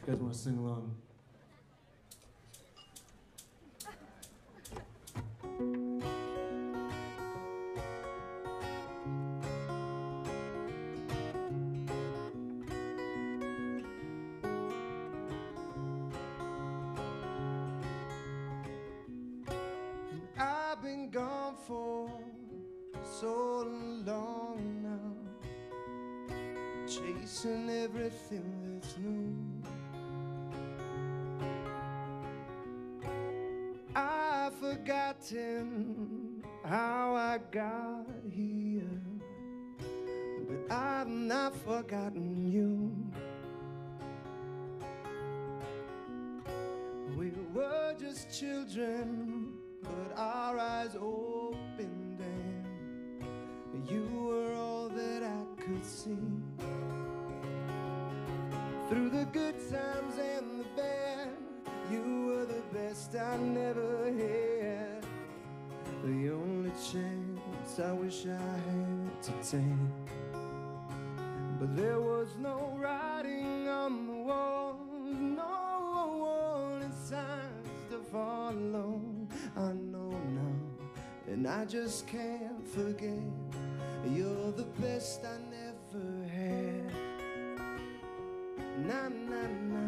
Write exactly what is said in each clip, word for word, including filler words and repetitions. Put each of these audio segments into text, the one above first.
You guys want to sing along? And I've been gone for so long now, chasing everything that's new. I've forgotten how I got here, but I've not forgotten you. We were just children, but our eyes opened and you were all that I could see. Through the good times and the bad, you were the best I never had. The only chance I wish I had to take. But there was no writing on the walls, no warning signs to follow. I know now, and I just can't forget. You're the best I never had. Na na na.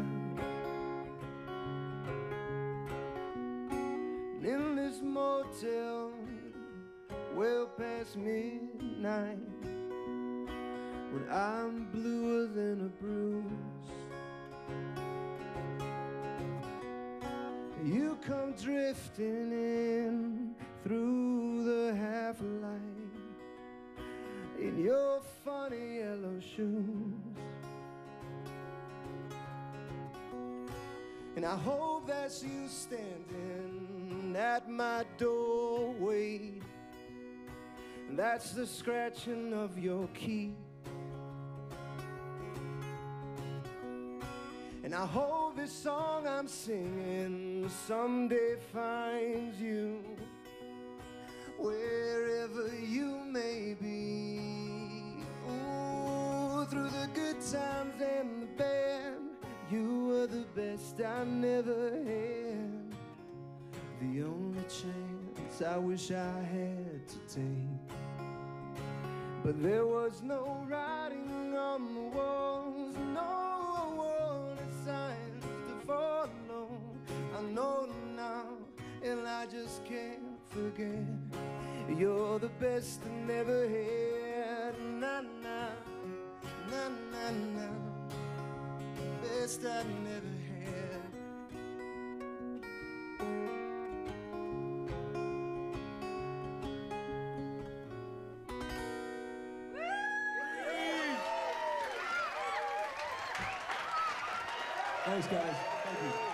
In this motel, well past midnight, when I'm bluer than a bruise, you come drifting in through the half-light in your funny yellow shoes. And I hope that's you standing at my doorway. That's the scratching of your key. And I hope this song I'm singing someday finds you wherever you may be. Ooh, through the good times and the bad, you were the best I never had. The only chance I wish I had to take. But there was no writing on the walls, no warning signs to follow. I know now, and I just can't forget. You're the best I never had. Na na, na na na. Best I never had. Thanks, guys. Thank you.